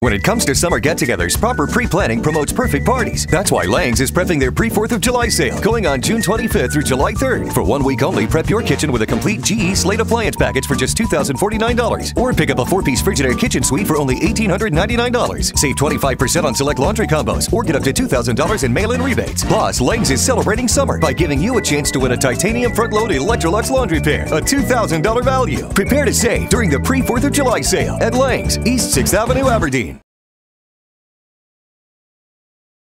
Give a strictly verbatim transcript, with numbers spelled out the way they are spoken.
When it comes to summer get-togethers, proper pre-planning promotes perfect parties. That's why Lang's is prepping their pre-fourth of July sale, going on June twenty-fifth through July third. For one week only, prep your kitchen with a complete G E Slate appliance package for just two thousand forty-nine dollars. Or pick up a four-piece Frigidaire kitchen suite for only one thousand eight hundred ninety-nine dollars. Save twenty-five percent on select laundry combos, or get up to two thousand dollars in mail-in rebates. Plus, Lang's is celebrating summer by giving you a chance to win a titanium front-load Electrolux laundry pair, a two thousand dollars value. Prepare to save during the pre-fourth of July sale at Lang's, East sixth Avenue, Aberdeen.